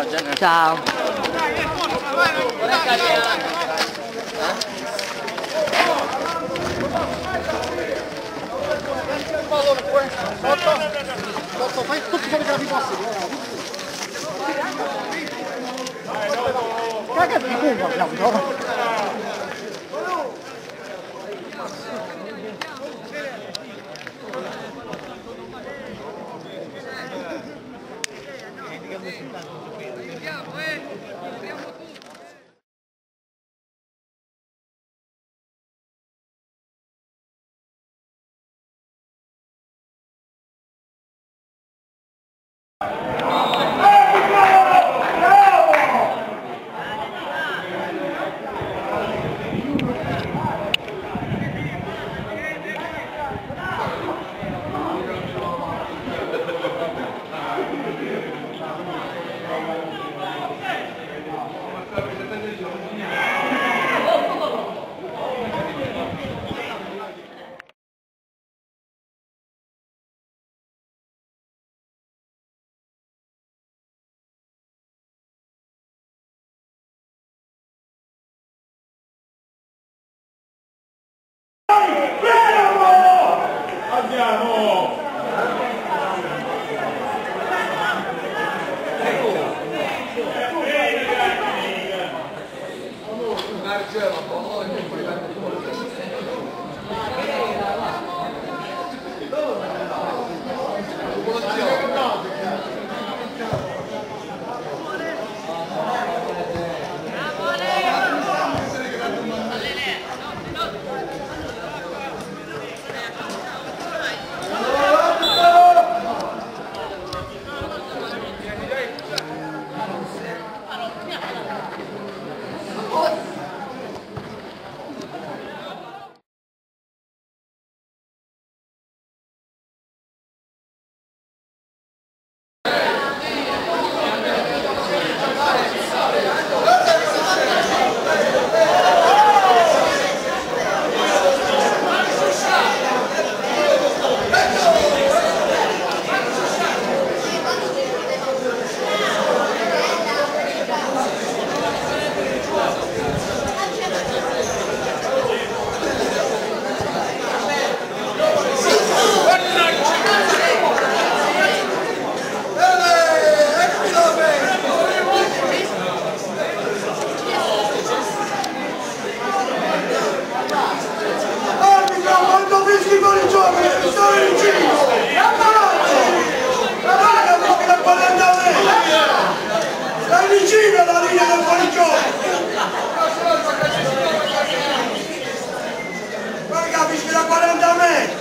Ciao. Fai tutti quelli che possibili. Cagati di curva, Claudio. Andiamo! Vicino alla linea del fuorigioco! Ma capisci da 40 metri!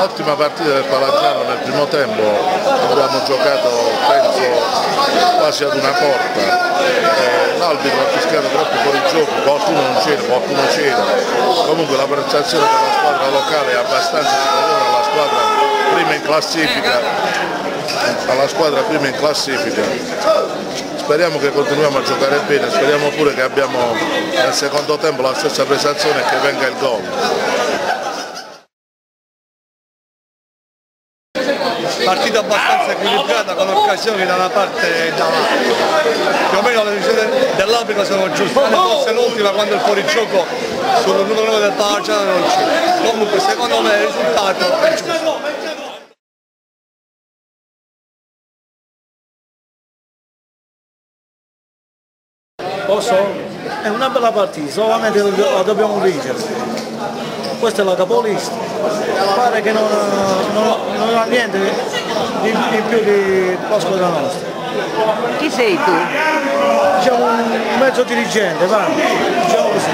Ottima partita del Palazzano nel primo tempo, abbiamo giocato penso quasi ad una porta, l'arbitro ha fischiato troppo fuori gioco, qualcuno non c'era, qualcuno c'era, comunque la prestazione della squadra locale è abbastanza superiore alla squadra prima in classifica, speriamo che continuiamo a giocare bene, speriamo pure che abbiamo nel secondo tempo la stessa prestazione e che venga il gol. Partita abbastanza equilibrata con occasioni da una parte e dall'altra. Più o meno le decisioni dell'arbitro sono giuste, forse l'ultima quando il fuorigioco sul numero 9 del Palazzano non c'è. Comunque secondo me il risultato è giusto. Posso? È una bella partita, solamente la dobbiamo vincere. Questa è la capolista, pare che non ha niente di più di la squadra nostra. Chi sei tu? Diciamo un mezzo dirigente, va? Diciamo così.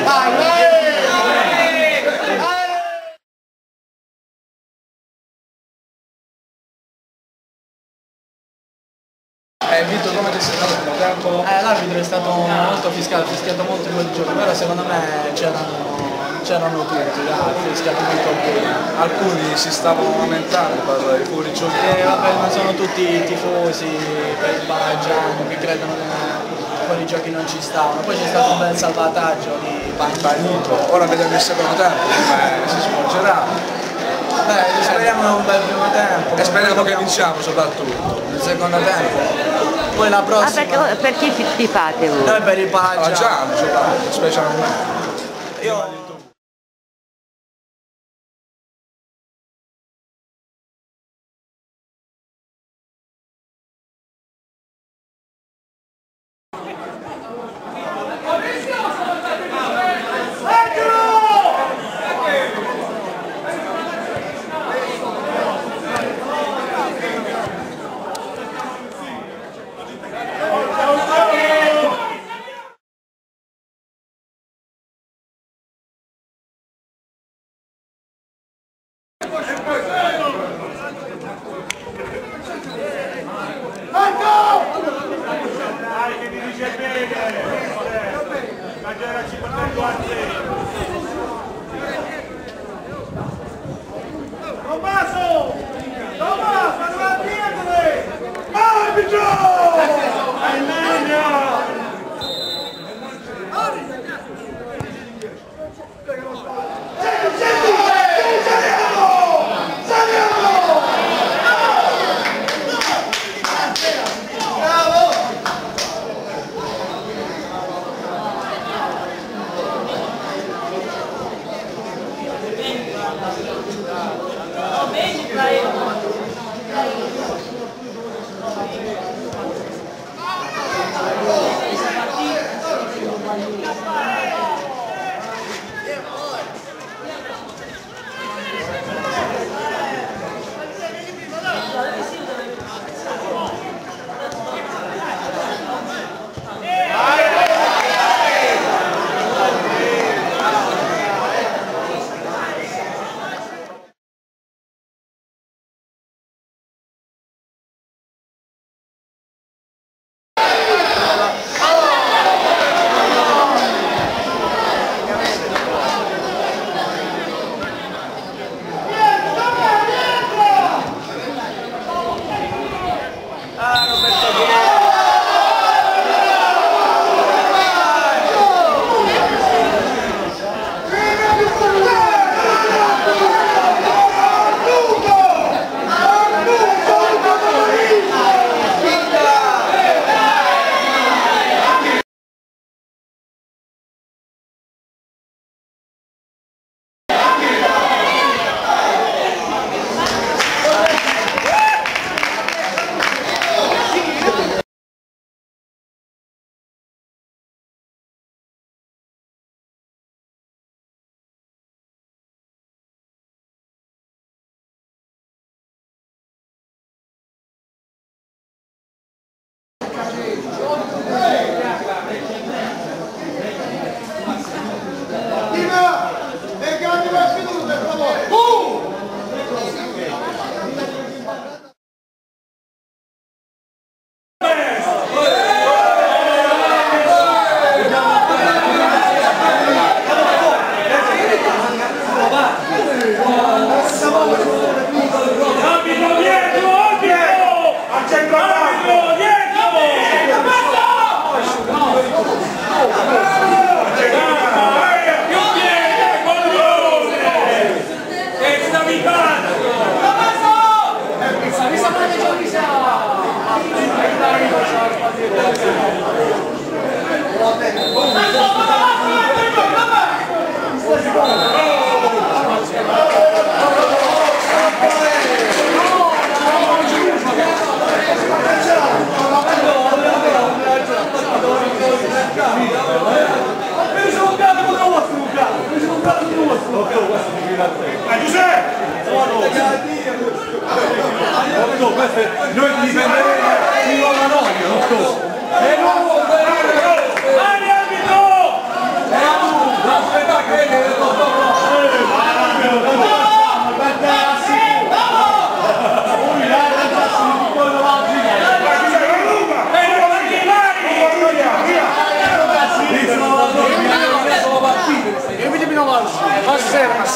Vito, come ti sei stato il tempo? L'arbitro è stato molto fischiato, ha fischiato molto in quel gioco, però secondo me c'erano tutti, ha fischiato molto bene. Alcuni si stavano lamentando per i fuorigiochi. Vabbè, ma sono tutti tifosi per il Palazzano che credono che fuori giochi non ci stavano. Poi c'è stato un bel salvataggio di Pagnito. Ora vediamo il secondo tempo, come si svolgerà. Speriamo un bel primo tempo. E speriamo che vinciamo soprattutto. Il secondo tempo. Poi la prossima. Per chi ti fate voi? Noi per il Palazzano, Palazzano. specialmente. Io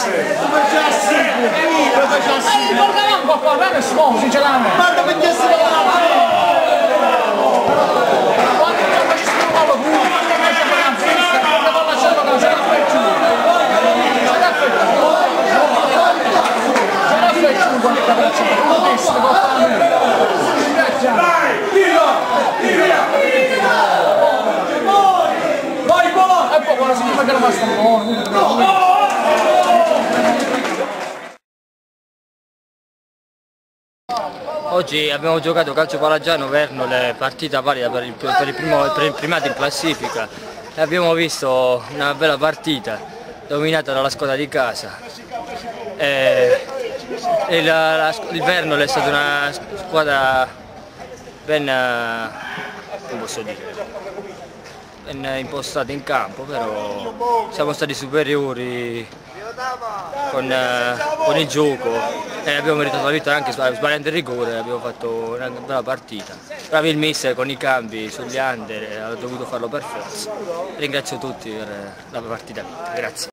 Oggi abbiamo giocato calcio Palaggiano Vernole, partita valida per il primato in classifica e abbiamo visto una bella partita dominata dalla squadra di casa. Il Vernole è stata una squadra ben, come posso dire, ben impostata in campo, però siamo stati superiori con il gioco e abbiamo meritato la vittoria anche sbagliando il rigore, abbiamo fatto una bella partita. Bravi il mister con i cambi sugli under, ha dovuto farlo per forza. Ringrazio tutti per la partita, grazie.